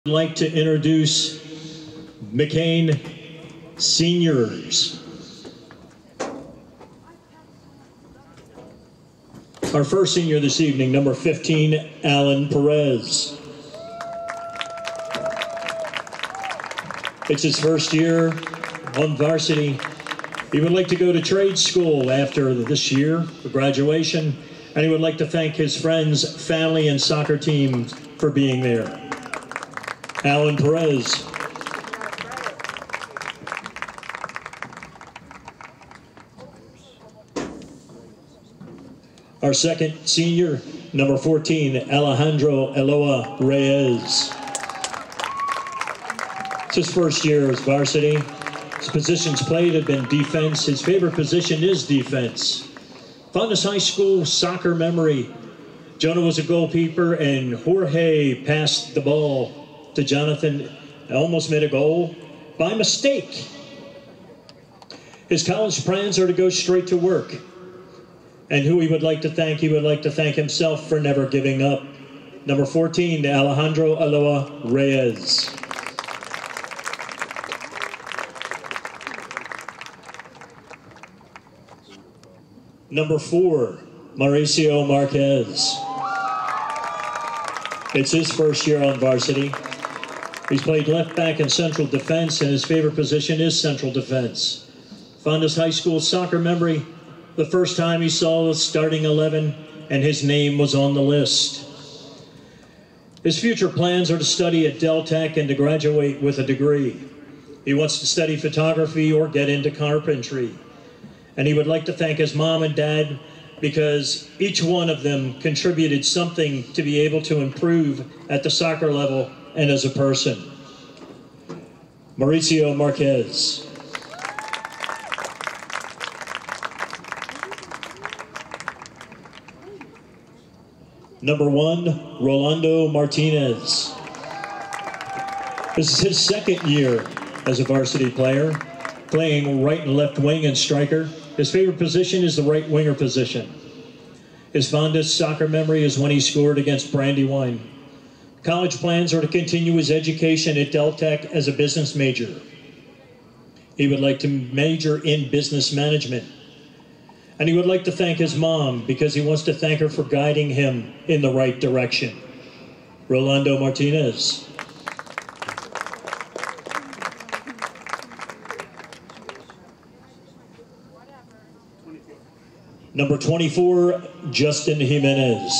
I'd like to introduce McCain Seniors. Our first senior this evening, number 15, Alan Perez. It's his first year on varsity. He would like to go to trade school after this year for graduation, and he would like to thank his friends, family, and soccer team for being there. Alan Perez. Our second senior, number 14, Alejandro Eloa Reyes. It's his first year as varsity. His positions played have been defense. His favorite position is defense. Fondas High School soccer memory. Jonah was a goalkeeper and Jorge passed the ball to Jonathan, almost made a goal by mistake. His college plans are to go straight to work. And who he would like to thank himself for never giving up. Number 14, Alejandro Eloa Reyes. Number 4, Mauricio Marquez. It's his first year on varsity. He's played left back and central defense, and his favorite position is central defense. Fondas High School soccer memory, the first time he saw the starting 11, and his name was on the list. His future plans are to study at Del Tech and to graduate with a degree. He wants to study photography or get into carpentry. And he would like to thank his mom and dad because each one of them contributed something to be able to improve at the soccer level and as a person. Mauricio Marquez. Number 1, Rolando Martinez. This is his second year as a varsity player, playing right and left wing and striker. His favorite position is the right winger position. His fondest soccer memory is when he scored against Brandywine. College plans are to continue his education at Del Tech as a business major. He would like to major in business management. And he would like to thank his mom because he wants to thank her for guiding him in the right direction. Rolando Martinez. Number 24, Justin Jimenez.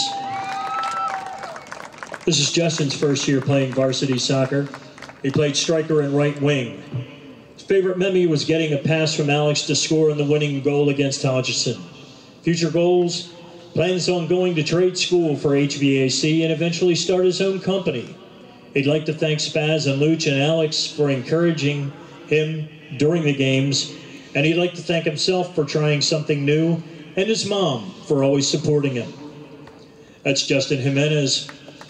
This is Justin's first year playing varsity soccer. He played striker and right wing. His favorite memory was getting a pass from Alex to score in the winning goal against Hodgson. Future goals, plans on going to trade school for HVAC and eventually start his own company. He'd like to thank Spaz and Luch and Alex for encouraging him during the games, and he'd like to thank himself for trying something new and his mom for always supporting him. That's Justin Jimenez.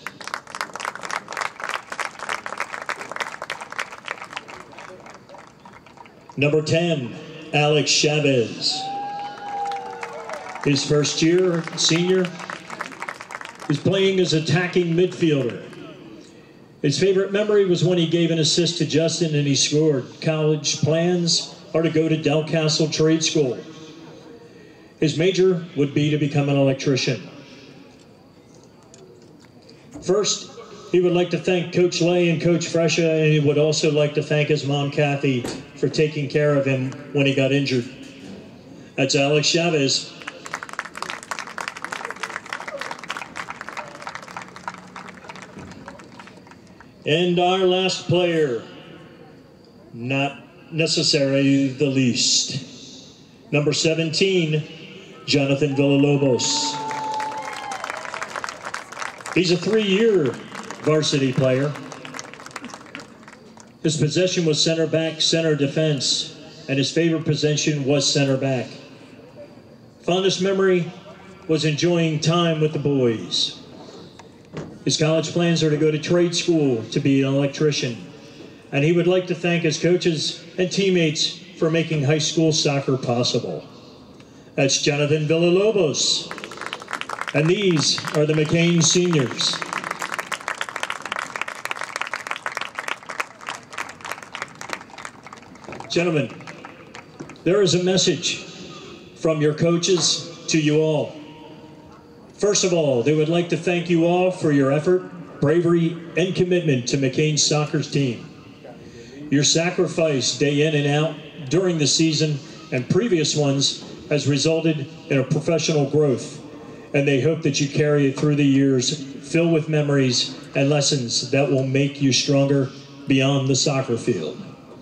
Number 10, Alex Chavez. His first year, senior, he's playing as attacking midfielder. His favorite memory was when he gave an assist to Justin and he scored. College plans are to go to Del Castle Trade School. His major would be to become an electrician. First, he would like to thank Coach Lay and Coach Fresha, and he would also like to thank his mom, Kathy, for taking care of him when he got injured. That's Alex Chavez. And our last player, not necessarily the least, number 17, Jonathan Villalobos. He's a 3-year varsity player. His position was center back, center defense, and his favorite position was center back. Fondest memory was enjoying time with the boys. His college plans are to go to trade school to be an electrician, and he would like to thank his coaches and teammates for making high school soccer possible. That's Jonathan Villalobos. And these are the McCain Seniors. Gentlemen, there is a message from your coaches to you all. First of all, they would like to thank you all for your effort, bravery, and commitment to McCain's soccer team. Your sacrifice day in and out during the season and previous ones has resulted in a professional growth, and they hope that you carry it through the years, filled with memories and lessons that will make you stronger beyond the soccer field.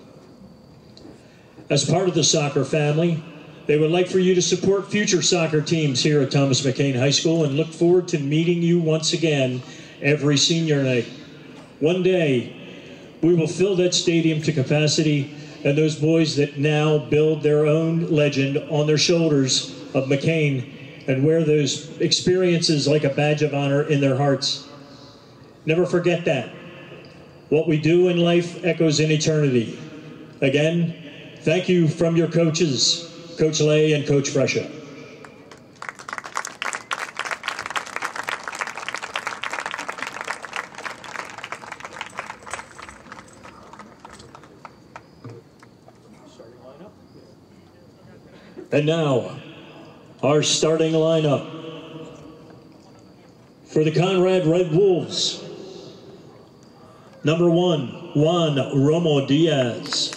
As part of the soccer family, they would like for you to support future soccer teams here at Thomas McCain High School and look forward to meeting you once again every senior night. One day, we will fill that stadium to capacity, and those boys that now build their own legend on their shoulders of McCain and wear those experiences like a badge of honor in their hearts. Never forget that. What we do in life echoes in eternity. Again, thank you from your coaches, Coach Lay and Coach Fresha. And now, our starting lineup. For the Conrad Red Wolves, number 1, Juan Romo Diaz.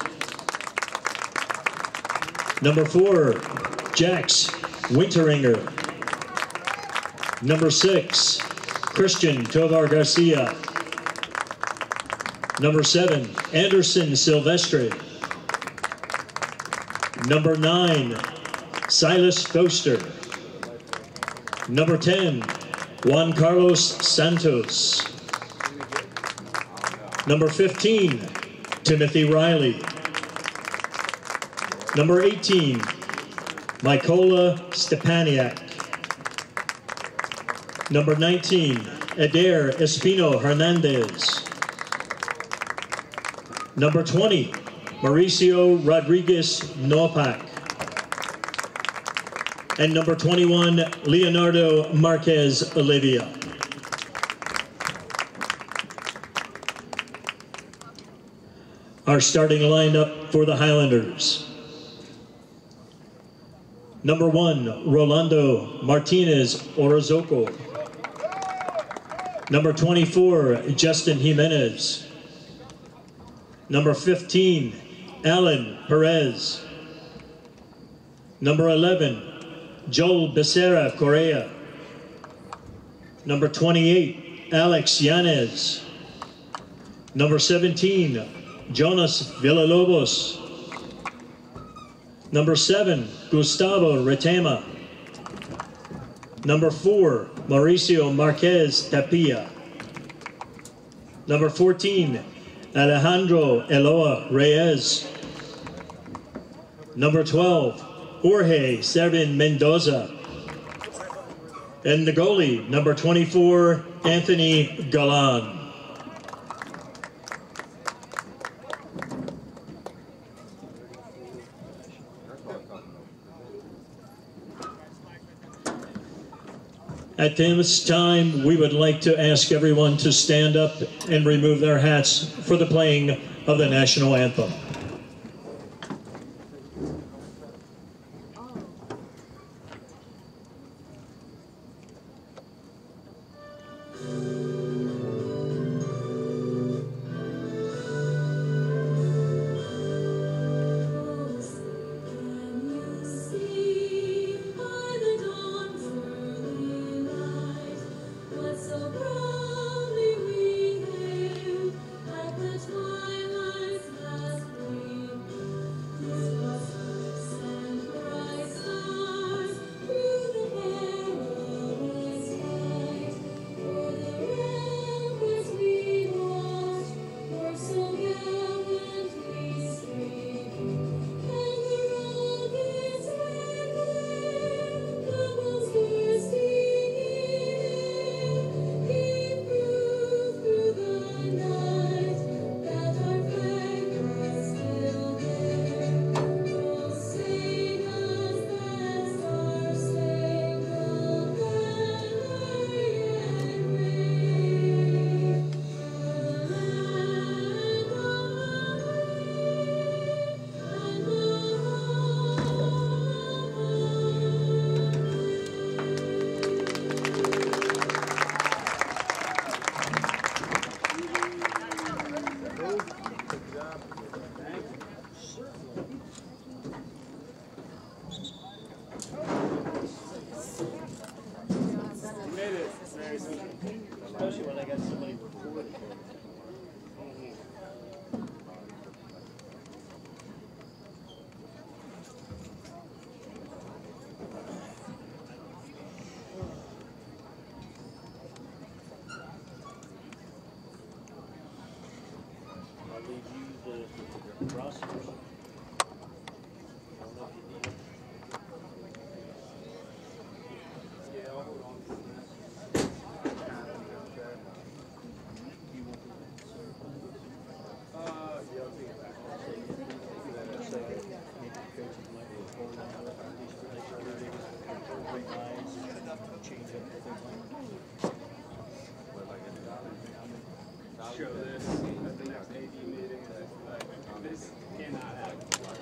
Number 4, Jax Winteringer. Number 6, Christian Tovar Garcia. Number 7, Anderson Silvestre. Number 9, Silas Foster. Number 10, Juan Carlos Santos. Number 15, Timothy Riley. Number 18, Mykola Stepaniak. Number 19, Adair Espino Hernandez. Number 20, Mauricio Rodriguez Nopak. And number 21, Leonardo Marquez Olivia. Our starting lineup for the Highlanders. Number 1, Rolando Martinez Orozco. Number 24, Justin Jimenez. Number 15, Alan Perez. Number 11, Joel Becerra Correa. Number 28, Alex Yanez. Number 17, Jonas Villalobos. Number 7, Gustavo Retema. Number 4, Mauricio Marquez Tapia. Number 14, Alejandro Eloa Reyes. Number 12, Jorge Servin Mendoza. And the goalie, number 24, Anthony Galan. At this time, we would like to ask everyone to stand up and remove their hats for the playing of the national anthem. the rosters. Show this at the next AD meeting. This cannot happen.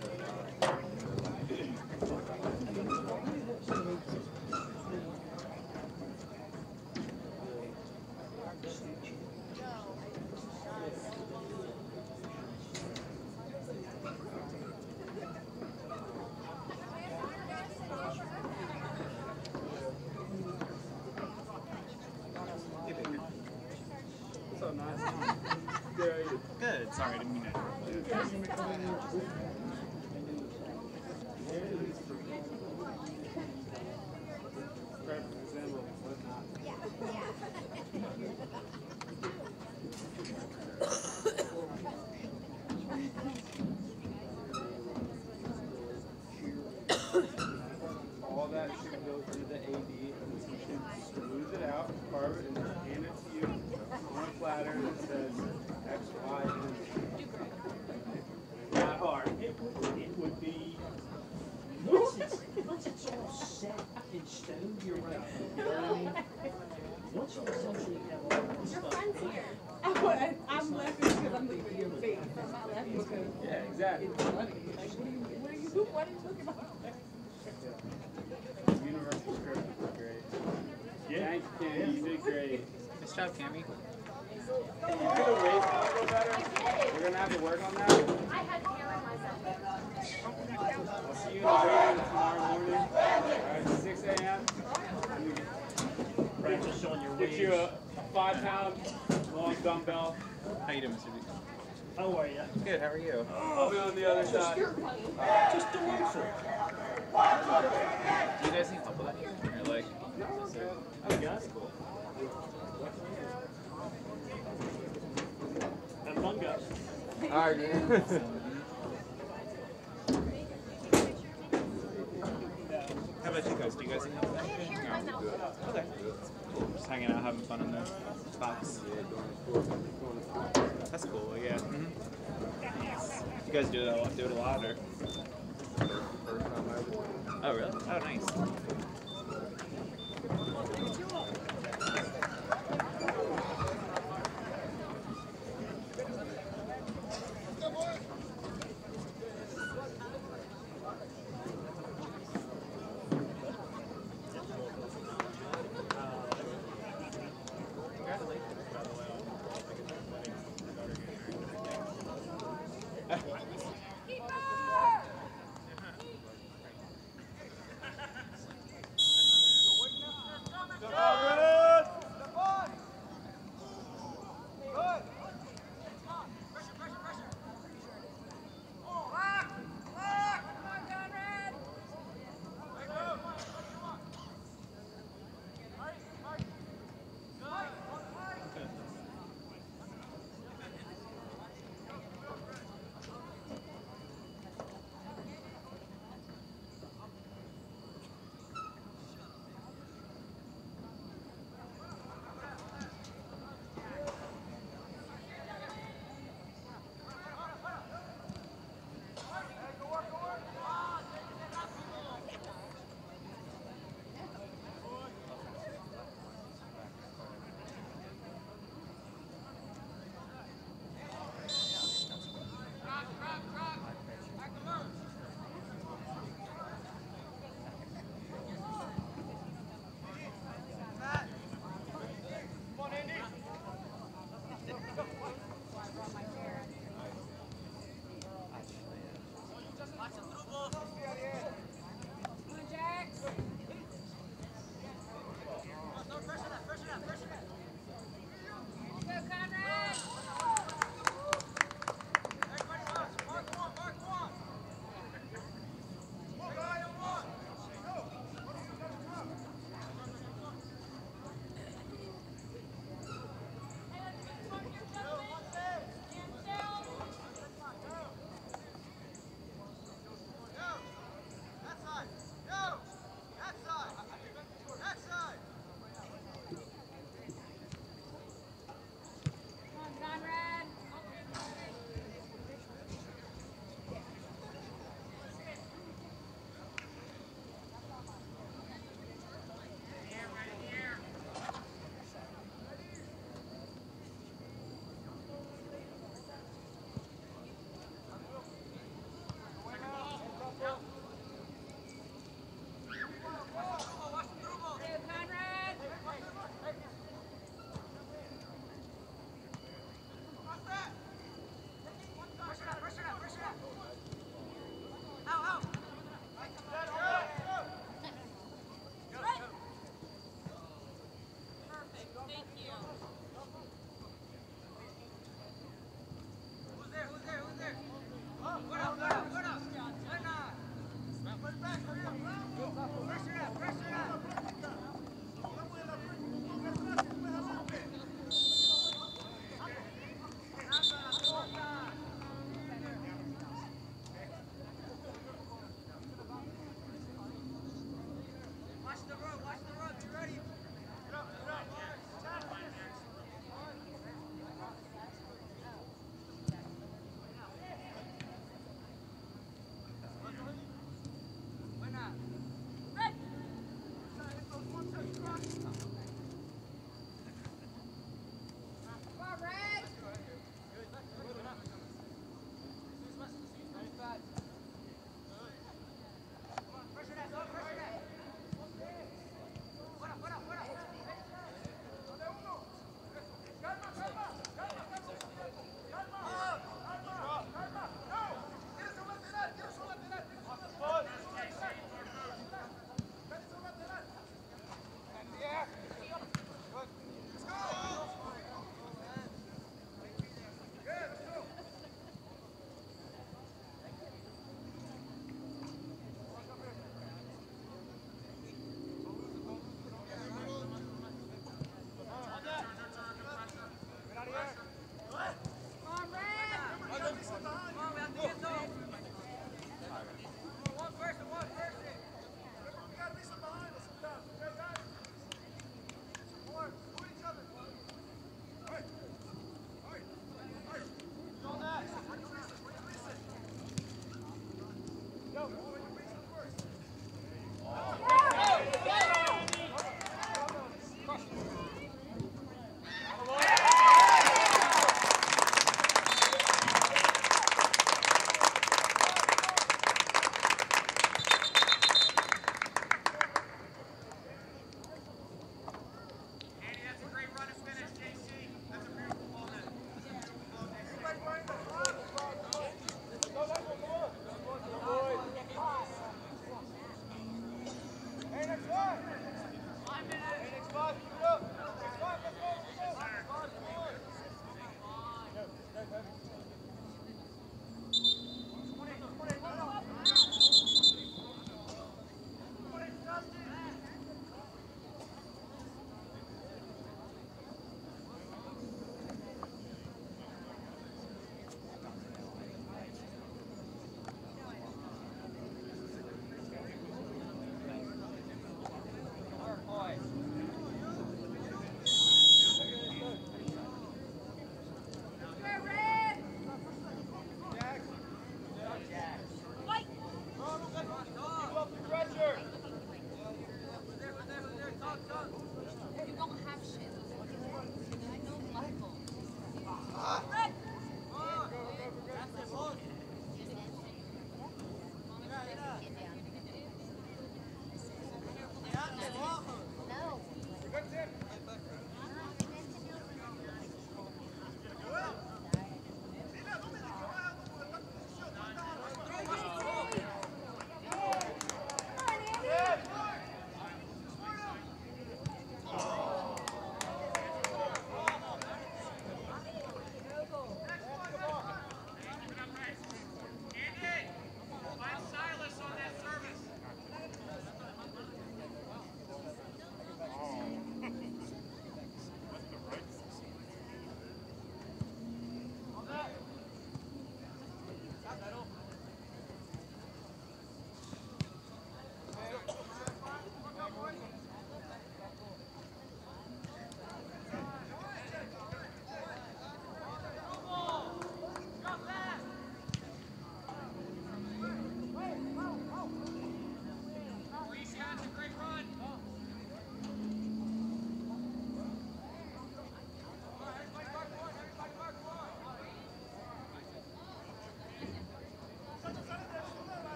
So nice. Good. Sorry, I didn't mean to. Perfect example of what's not. All that should go through the AD, and you should smooth it out, carve it, and hand it to you on a platter that says X, Y, and Z. Not hard. It would be, once it's all set in stone, you're right. You know what I mean? Once you essentially have all that stuff there. I'm laughing because I'm looking at your face. I'm not laughing because Yeah, exactly. it's funny. Like, what are you talking about? Universal script was great. Yeah. Thank you, Kenny. You did great. Nice job, Cammy. You could have raised it a little better. We're gonna have to work on that. I had to hear myself. I'll see you in the building tomorrow morning at 6 a.m. Practice on your Get waves. you a 5-pound long dumbbell. How you doing, Mr. B? How are you? Good. How are you? I'll be on the other side. Just delightful. Do you guys need help with anything? Or like, I got it. Have fun, guys. All right, man. how about you guys? Do you guys need help with anything? No. Okay. Cool. Just hanging out, having fun in the box. That's cool. Yeah. You guys do it a lot, or? Oh, really? Oh, nice.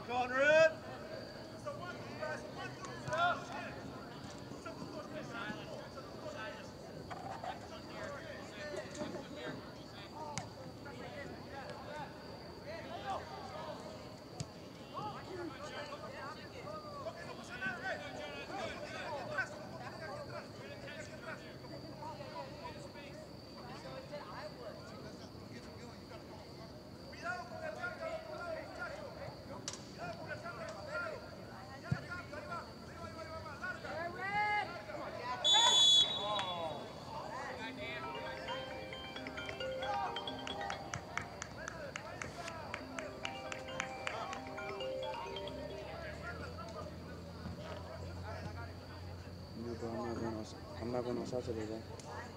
I'm not going outside today, bro.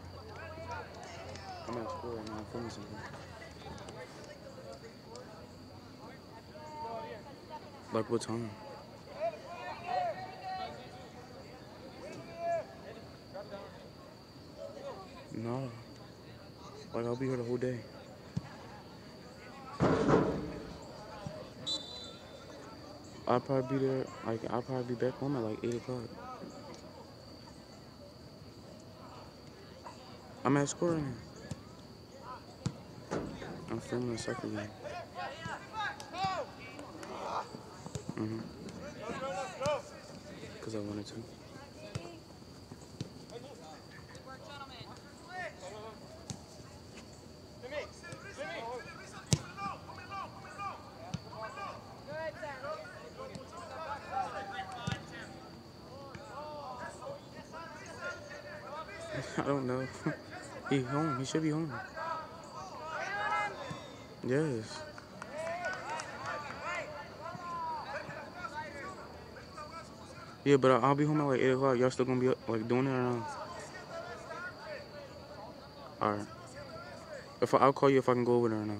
I'm at school right now. I'm filming something. Like what time? No. Like I'll be here the whole day. I'll probably be there. Like I'll probably be back home at like 8 o'clock. I'm at school right now. I'm filming a soccer game. Because I wanted to. I don't know. He home. He should be home. Yes. Yeah, but I'll be home at like 8 o'clock. Y'all still gonna be like doing it or not? Alright. I'll call you if I can go over there or not.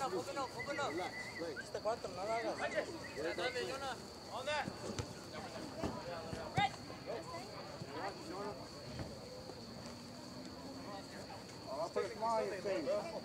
I'll put a smile on your face.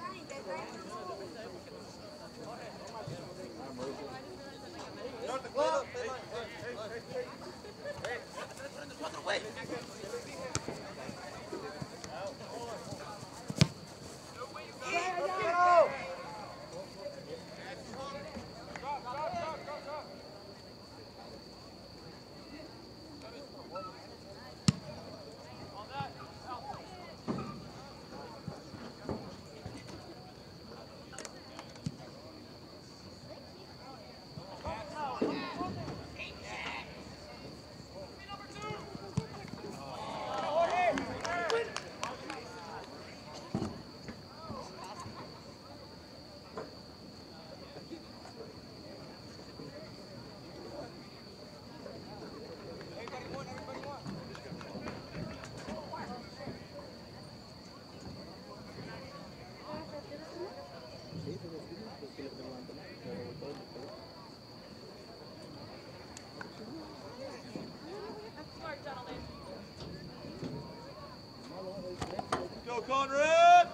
Go, Conrad!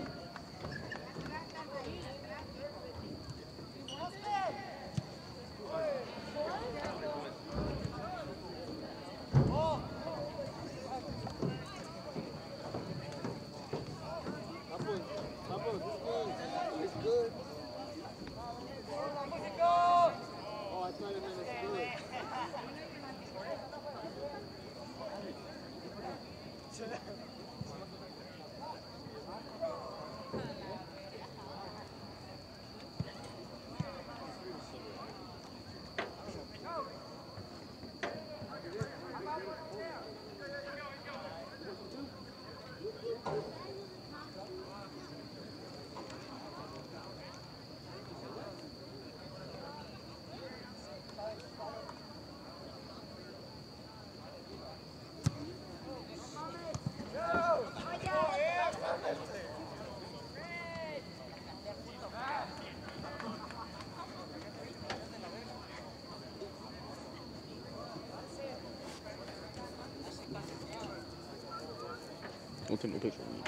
Don't take no picture of me.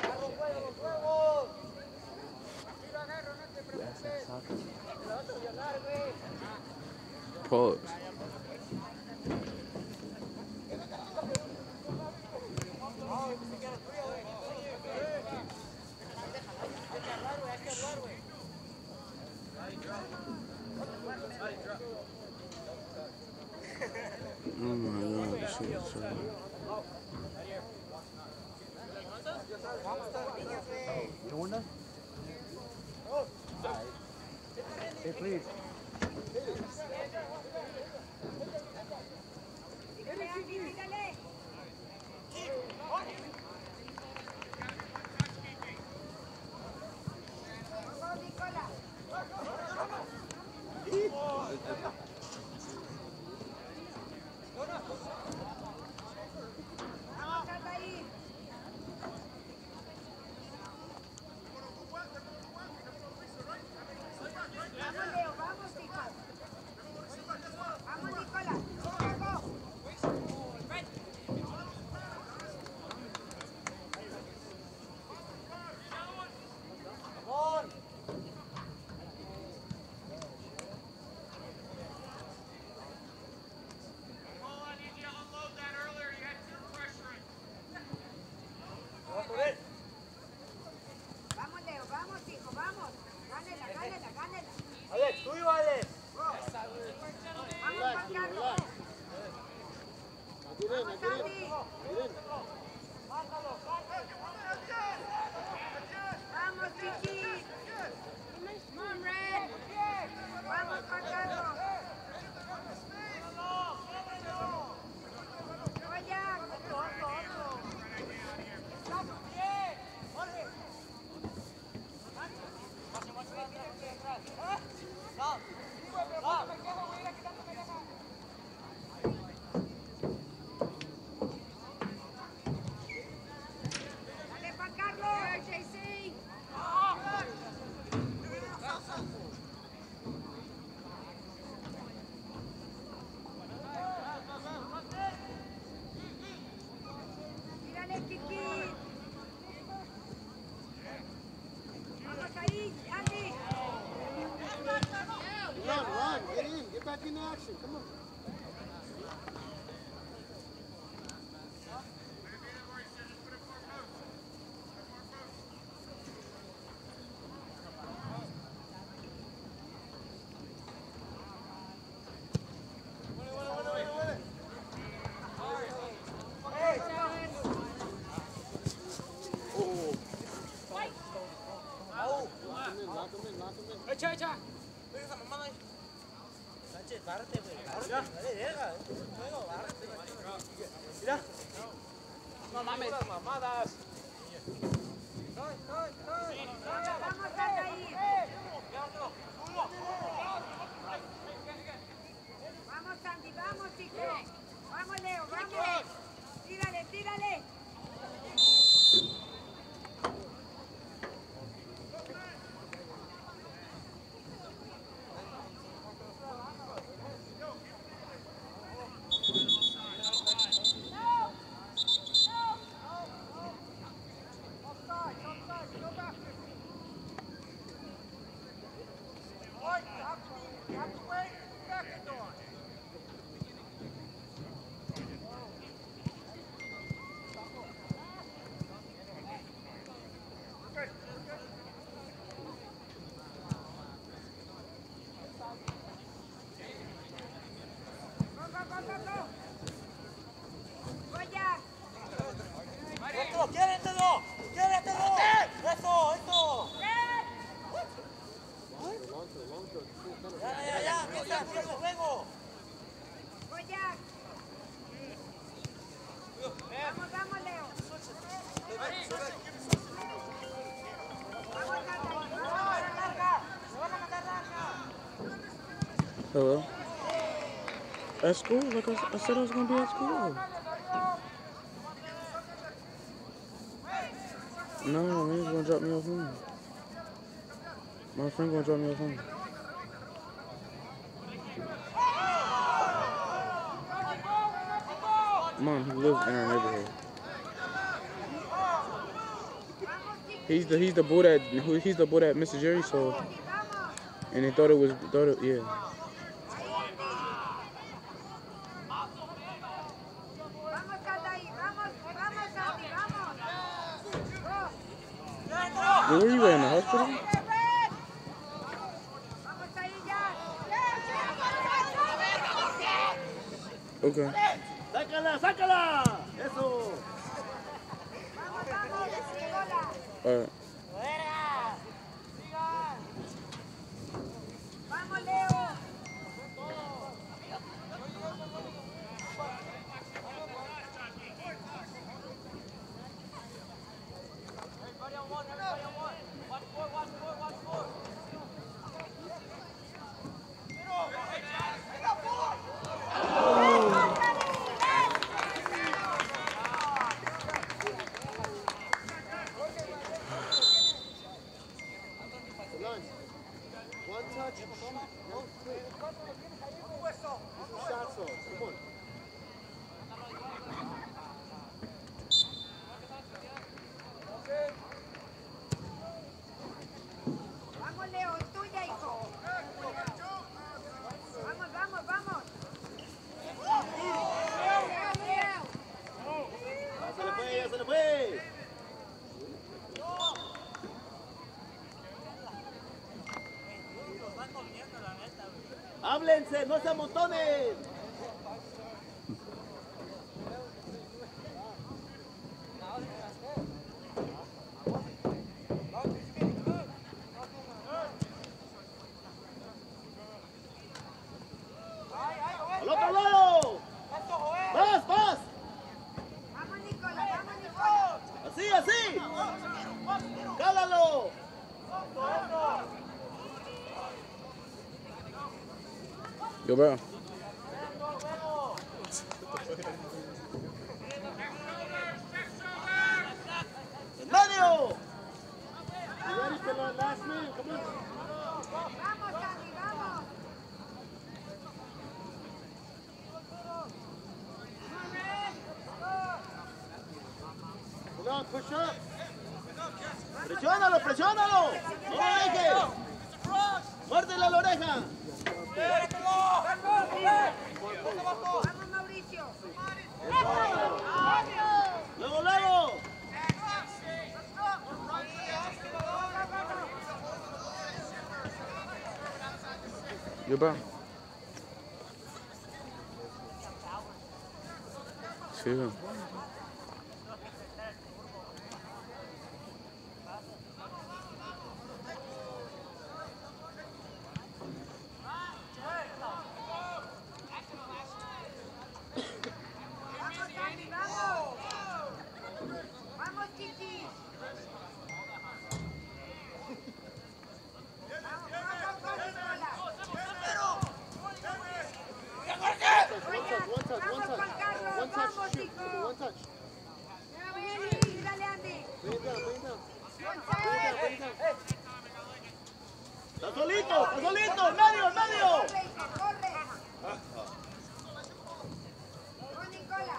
Pause. Oh my God, this shit is so... Hey, please. Vamos, Leo, vamos, hijo, vamos. Gánela, gánela, gánela. in action. Come on. Vamos, Sandy, vamos, chicos. Vamos, Leo, vamos. Tírale, tírale. Hello? At school? Like I said I was going to be at school. No, man's going to drop me off home. My friend going to drop me off home. Mom, he lives in our neighborhood. He's the boy that Mr. Jerry saw, and they thought it yeah. Where were you at, in the hospital? Okay. ¡Sácala, sácala! ¡Eso! All right. Vamos, Leo. One touch, shoot. Don't quit. Shot zone. Come on. Vamos, Leo, es tuya, hijo. Vamos, vamos, vamos. Leo, Leo. Ya se le fue, ya se le fue. ¡Háblense, no se amontonen! ¡Al otro lado! ¡Vas, vas! Vamos, Nicolás, vamos, Nicolás. ¡Así, así! ¡Cálalo! Yo, bro. ¡Mario! You ready for the last man? Come on. Vamos, Sandy, vamos. Come on, push up. ¡Presiónalo, presiónalo! ¡No lo dejes! ¡Muérdele la oreja! Goodbye. See you. Vamos, Chichi. One touch. Dale, Andy. Bring it down, bring it down. González. Bring it down. ¡Está solito! ¡Está solito! ¡En medio, en medio! Corre. Con Nicola.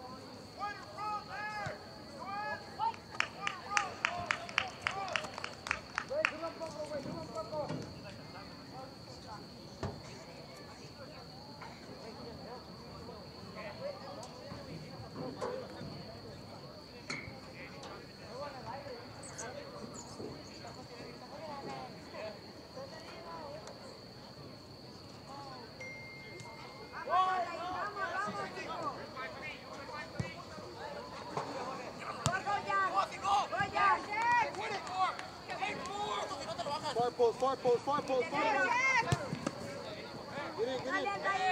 Far post, far post, far post, far post. Get in, get in.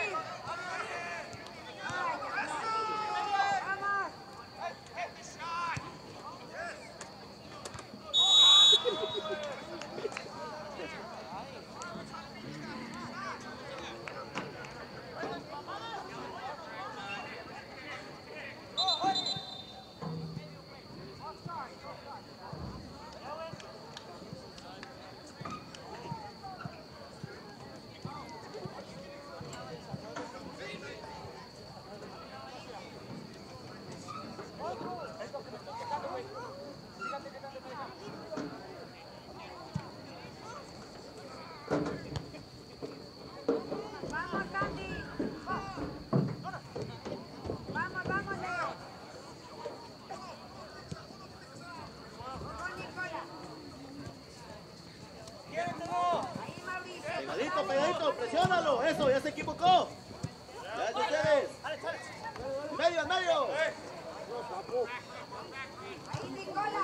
Vamos, Andy. Vamos, vamos, Leo. Con Nicola. Ahí, Mauricio. Pegadito, pegadito, presiónalo. Eso, ya se equivocó. Ya es de ustedes. En medio, en medio. Ahí, Nicola.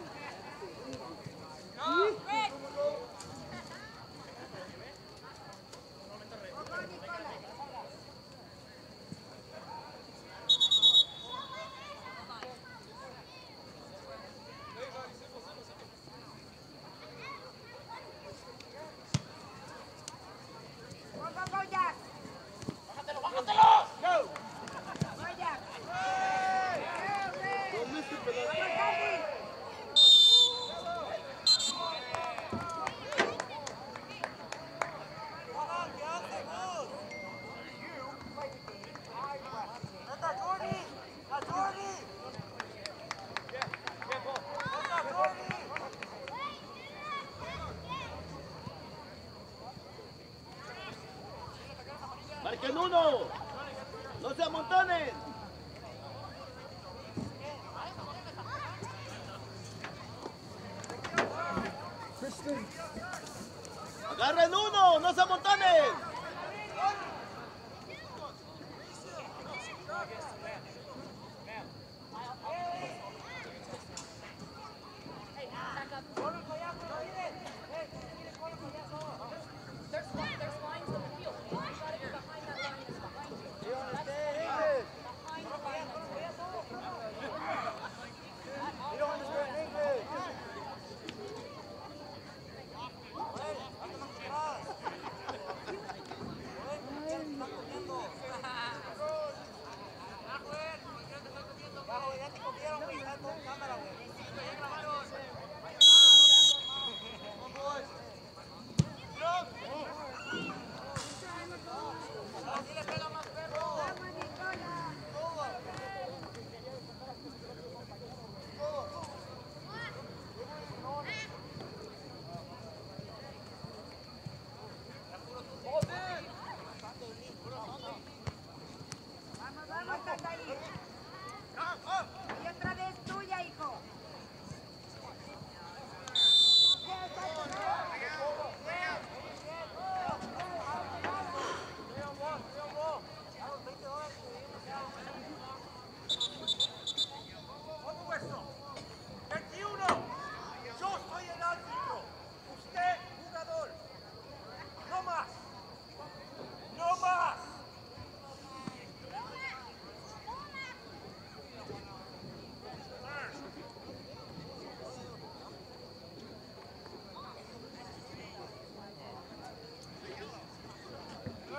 Con Nicola. Go, Jack. Go, Jack. Don't miss it, pelota. Vamos, Andy. Marquen uno. No se amontonen. Agarren uno, no se amontonen. There's lines on the field. You gotta be behind that line is behind you. That's behind the line You don't understand English.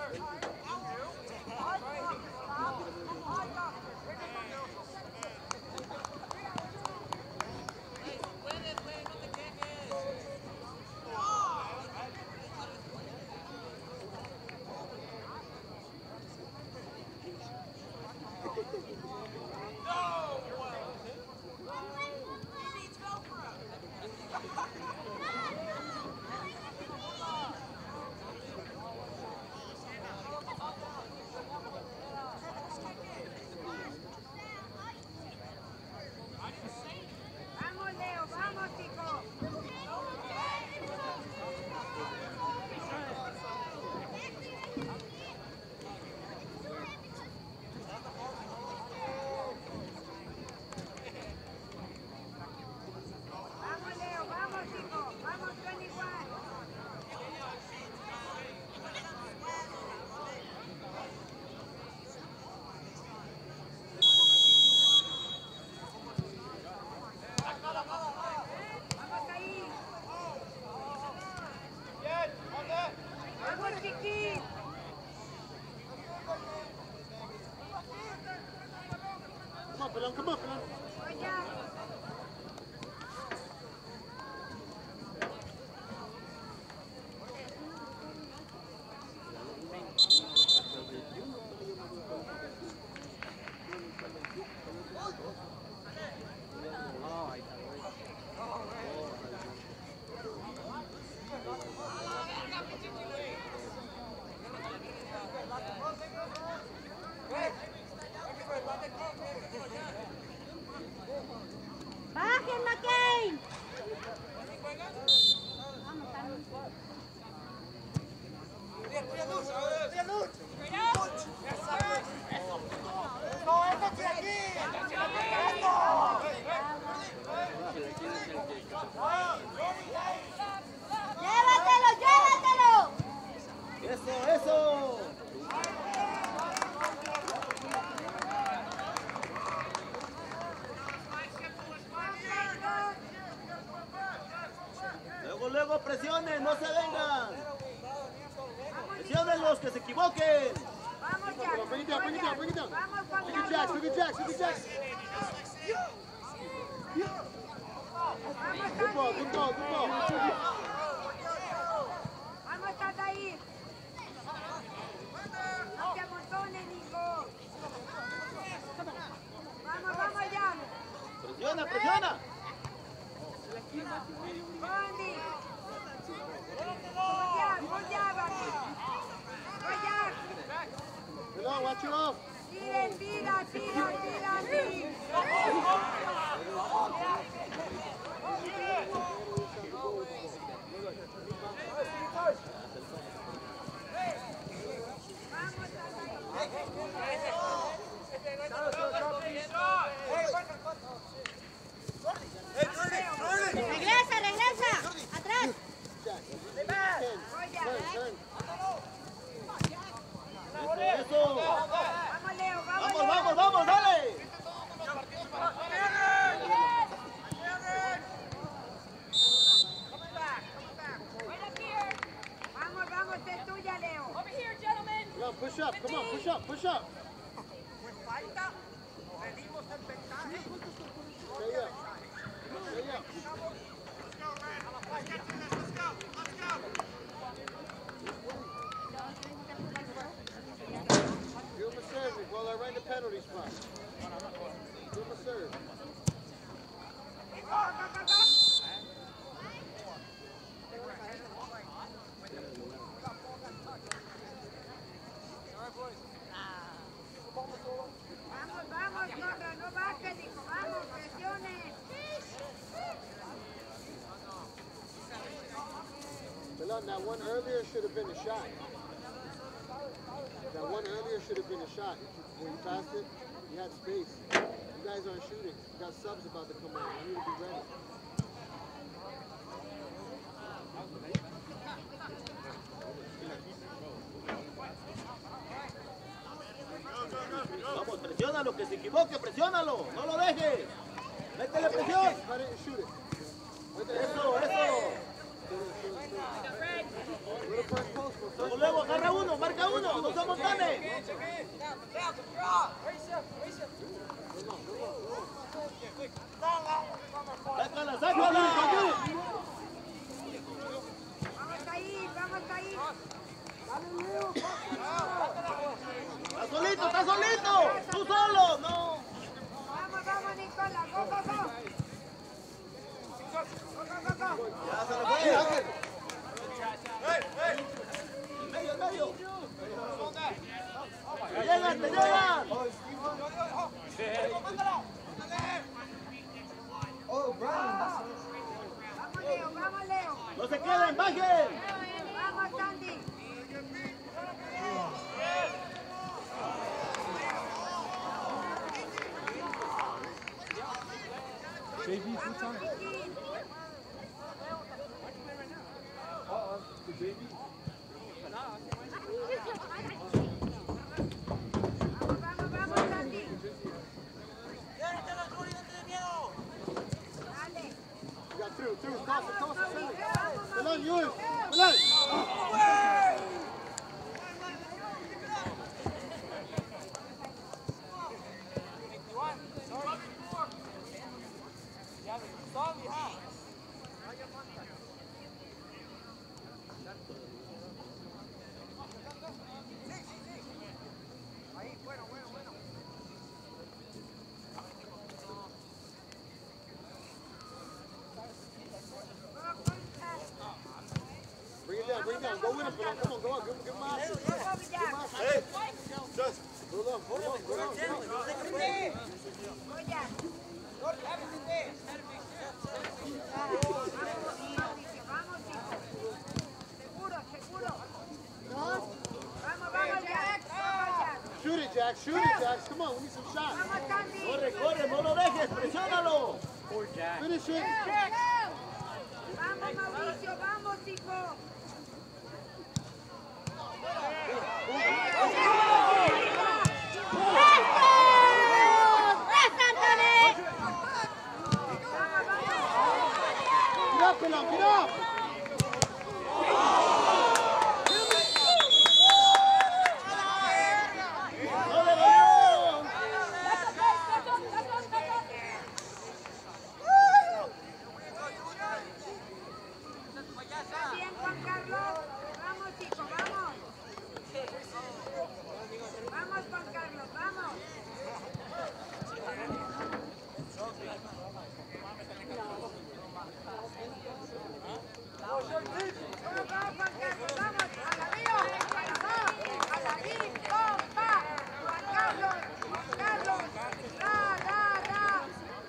Vamos, Leo, vamos, chicos. Vamos, Leo, vamos, chicos. Vamos, 21. Vamos ahí. Vamos, chiquín. Come on, Pelón, come on, Pelón. Oye. ¡Bajen, McCain! ¡Llévatelo, llévatelo! Eso, eso. Luego, luego, presionen, no se vengan. Presionen los que se equivoquen. Vamos, Jack. Bring it down, bring it down, bring it down. Vamos, Juan Look at Jax, Carlos. look at Jax, look at Jax. Vamos, Good ball, Sandy. good ball, good ball. Vamos, Tadair. No te amontones, Nico. Vamos, vamos, Jan. Presiona, presiona. Bondi. Good job, Andy. Good job. Pelón, watch it off. Tira, tira, tira, tira, Andy. ¡Regresa, regresa! ¡Atrás! Eso. Vamos, Leo, vamos, Vamos, Leo. vamos, vamos, dale. Vamos, vamos, es tuya, Leo. Pelón, push up, come on, push up, push up. Stay up. Stay up. Give him a serve, Nicola, right in the penalty spot. Give him a serve. Vamos, vamos, Conra, no bajes, hijo. Vamos, presione. Pelon, that one earlier should have been a shot. That one earlier should have been a shot. When you passed it, you had space. You guys aren't shooting. You got subs about to come on. You need to be ready. Vamos, presiónalo, que se equivoque, presiónalo, no lo dejes. Métele presión. Eso, eso. Luego, luego, agarra uno, marca uno. Vamos ahí, vamos ahí. ¡Está solito, está solito! ¡Tú solo! ¡No! Vamos, vamos, Nicolás. Go, go, go. Go, go, go, go. Ya se lo fue, Ángel. En medio, en medio. ¡Te llegan, te llegan! Vamos, Leo, vamos, Leo. ¡No se queden, bajen! Vamos, Sandy. JV two-time. Vamos, vamos, vamos, Sandy. Dale. You got through, toss it, Vamos, Billy. vamos, Belén, you in. vamos. Belén. Bring it down, go with him, Belén. Come on, go on, give him my Go, go, Jack. Hey, just go down, go down, go down. Go, Jack. Vamos, hijo. Seguro, seguro. Vamos, vamos, Jack. Vamos, Jack. Shoot it, Jack, shoot it, Jack. Come on, we need some shots. Vamos, Sandy. Corre, corre, no lo dejes, presiónalo. Finish it. Vamos, Mauricio, vamos, hijo. Get up, Belén, get up. Bien, Juan Carlos. Vamos, hijo, vamos. Vamos, Juan Carlos, vamos. Go, go, Juan Carlos, vamos. A la Río, a la Río, va. Juan Carlos, da.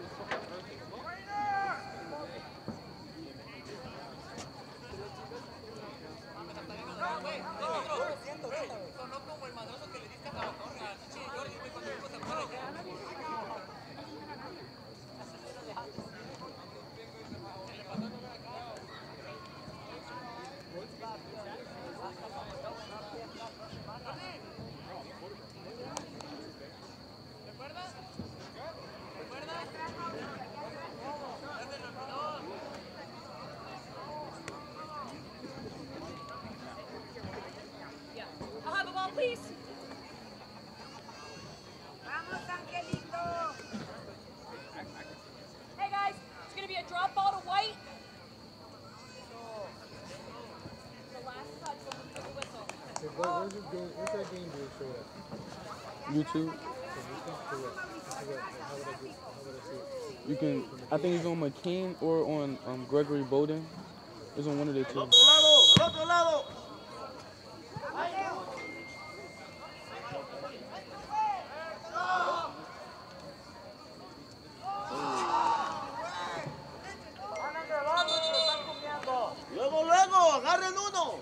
I'll have the ball, please. Vamos, Angelito. Hey guys, it's gonna be a drop ball to White. The last touch when we took a whistle. Where's the game? Where's that game being showed at? YouTube. You can. I think it's on McCain or on Gregory Bowden. It's on one of the two. Al otro lado. Luego, agarren uno.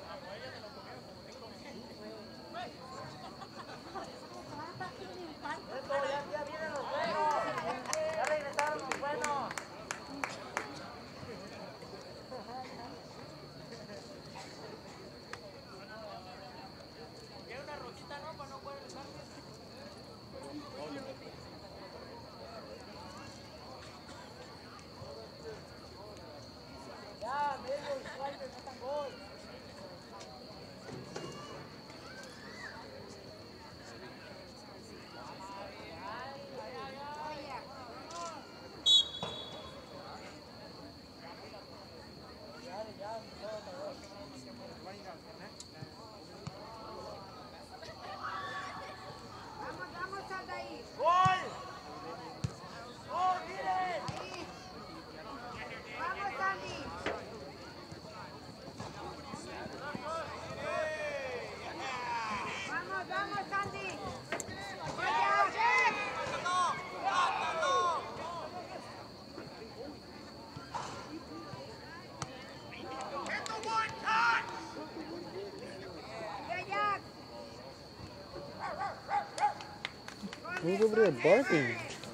Who's over there barking?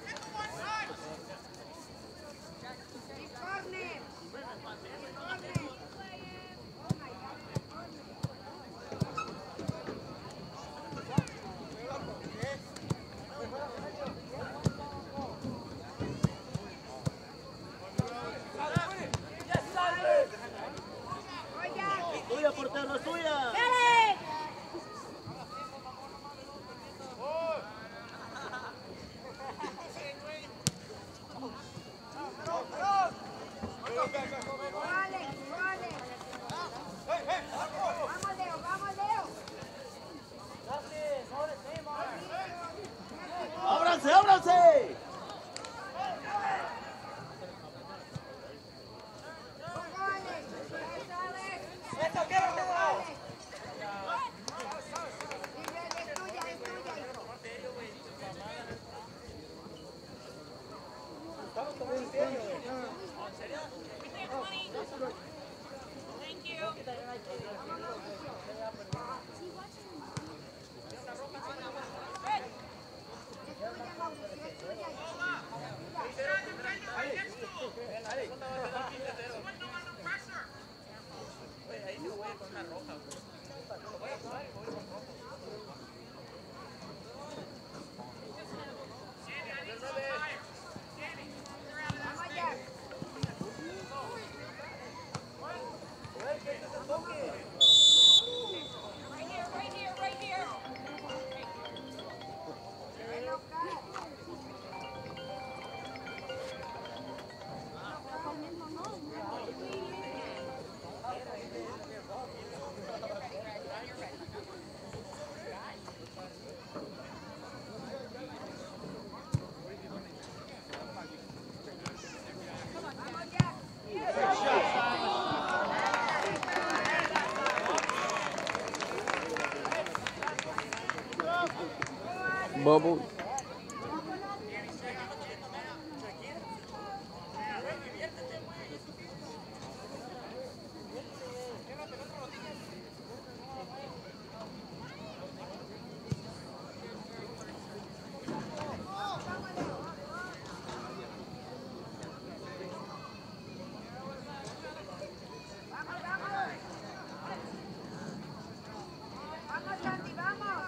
Tuya, portero, es tuya. ¡Ábranse, ábranse! Right here. Bubble. Vamos, Santi, vamos.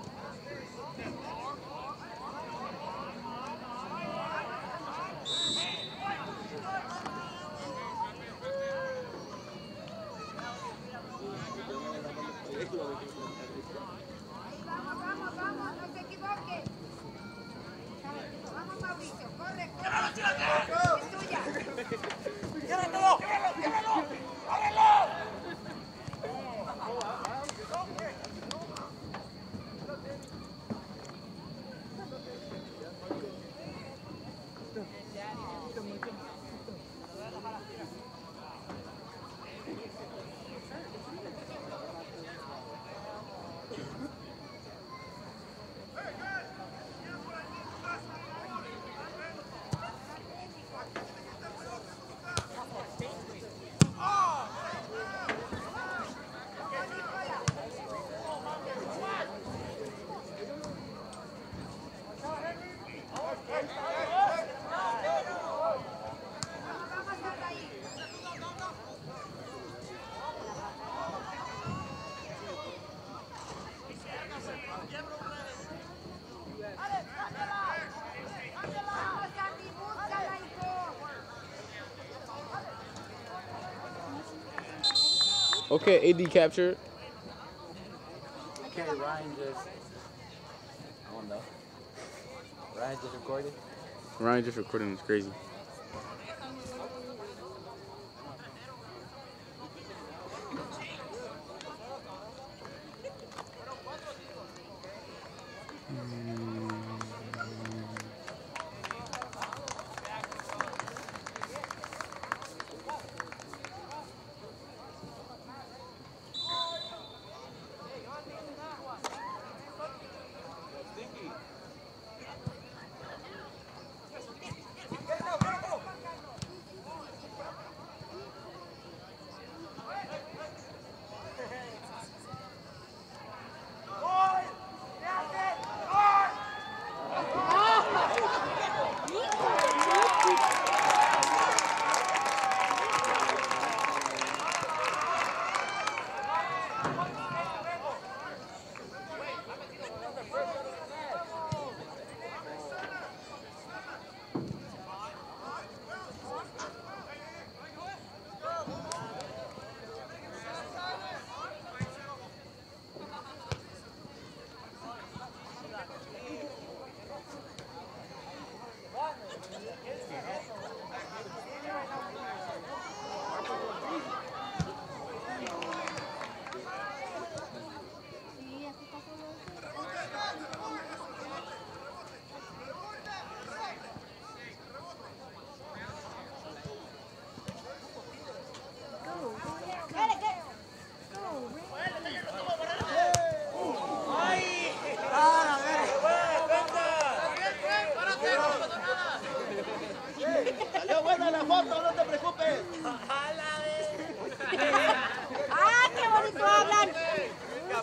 Vamos, vamos, no se equivoque. Vamos, Mauricio, corre, corre. Es tuya. Okay, AD captured. Okay, Ryan just... I don't know. Ryan just recorded. Ryan just recording is crazy.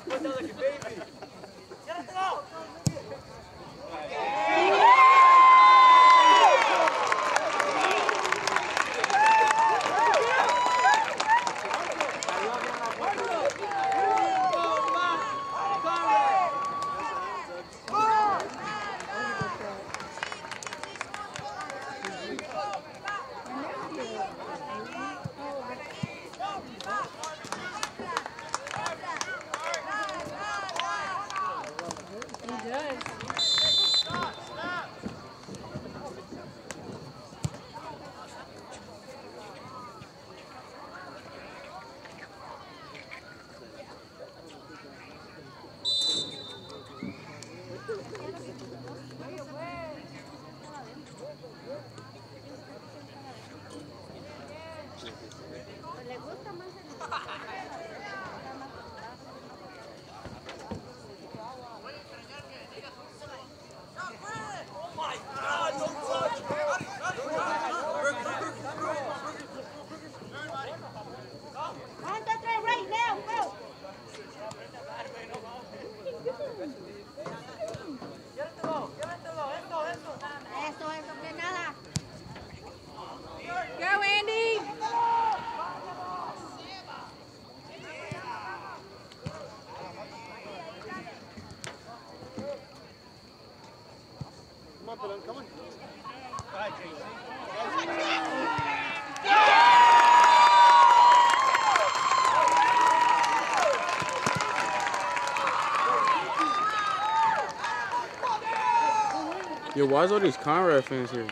Yo, why is all these Conrad fans here?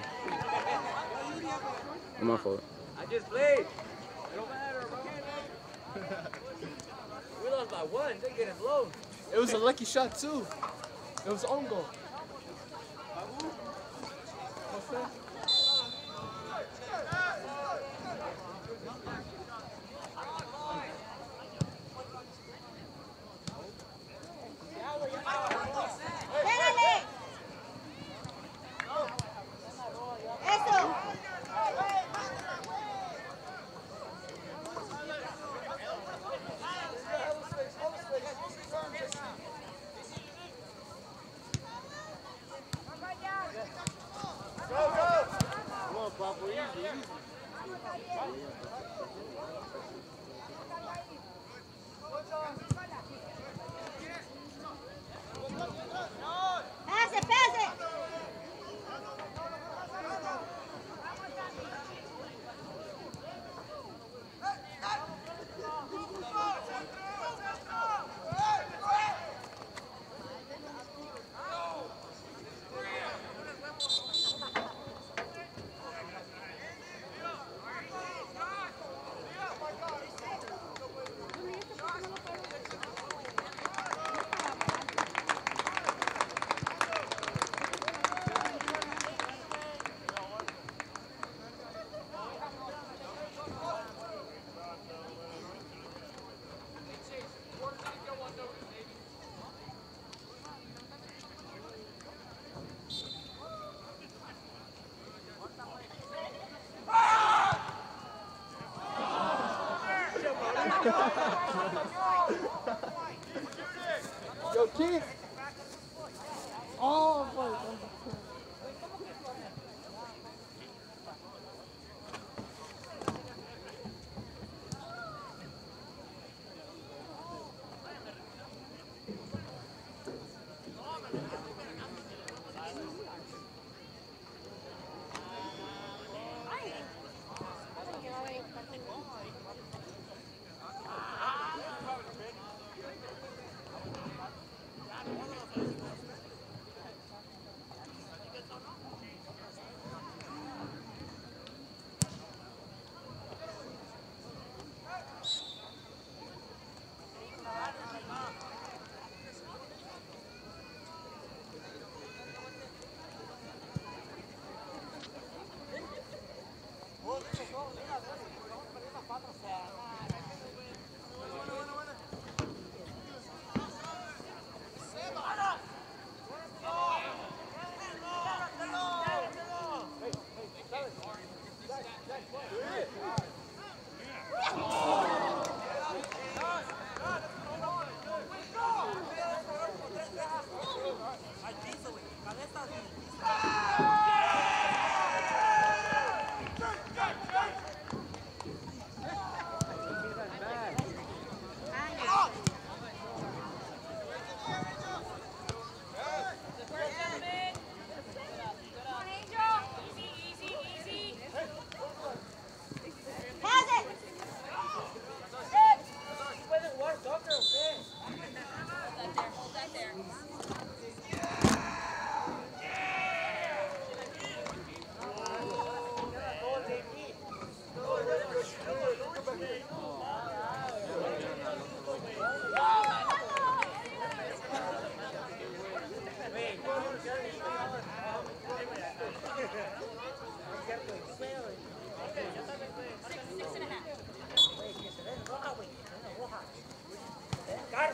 Oh, my fault. I just played. It don't matter, bro. We lost by 1. They getting blown. It was a lucky shot too. It was own goal. What's that? Yo, Keith. Oh, boy.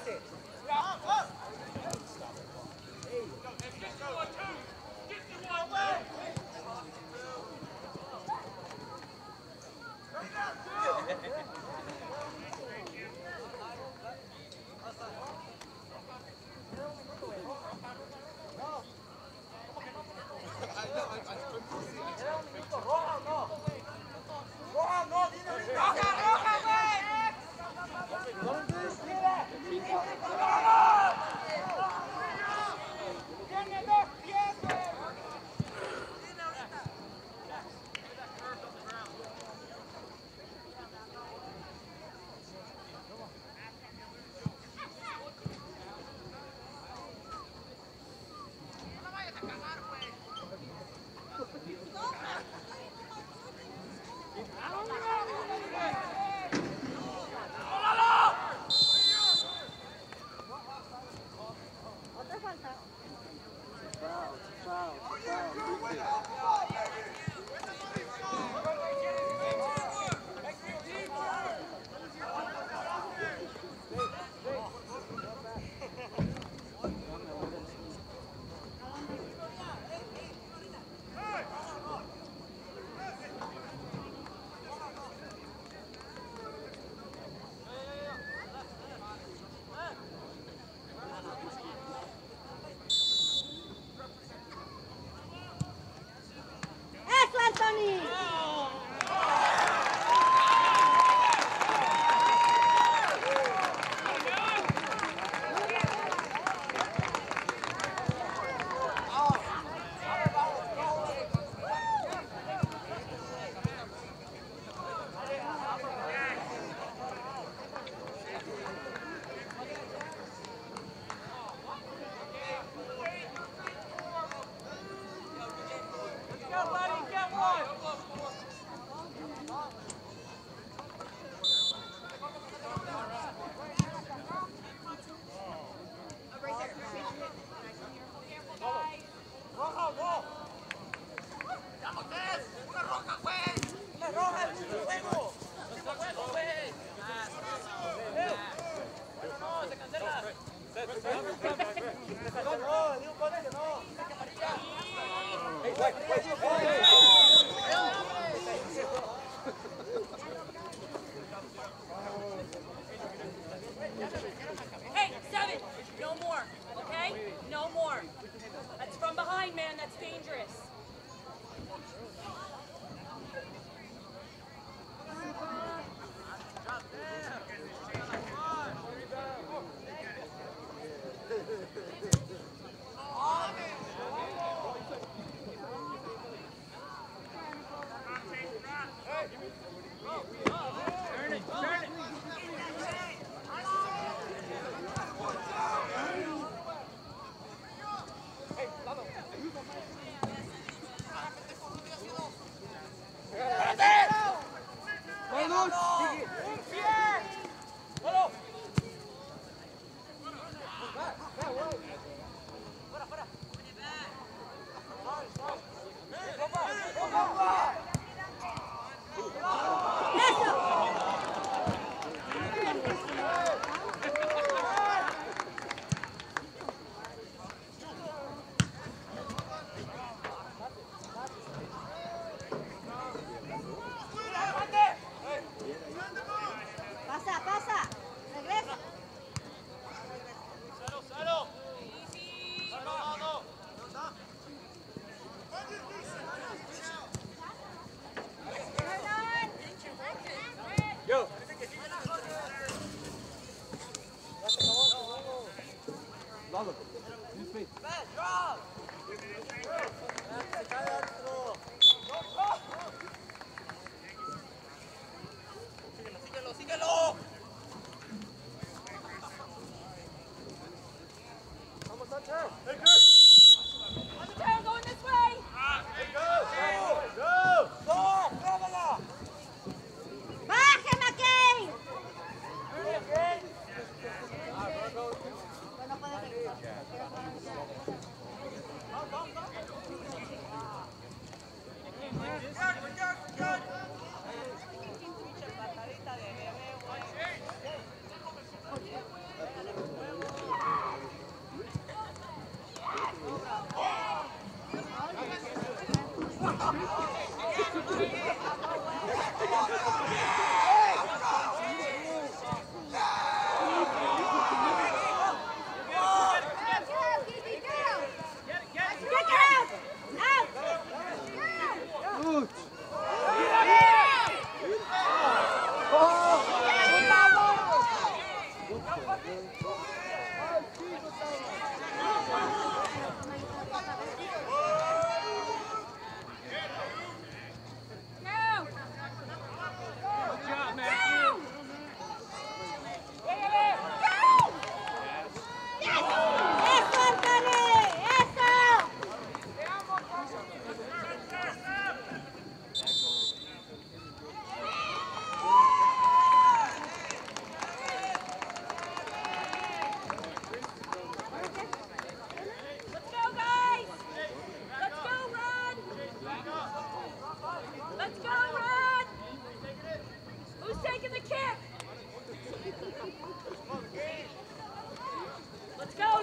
Hey, 7, no more, okay? No more. That's from behind, man, that's dangerous.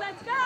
let's go!